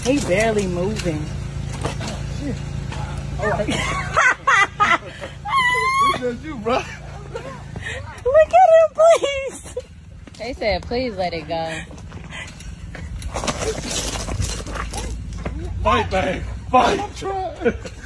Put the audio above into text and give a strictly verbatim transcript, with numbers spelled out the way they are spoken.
He barely moving. Oh, it's you, bro. Look at him, please. They said, please let it go. Fight, babe. Fight.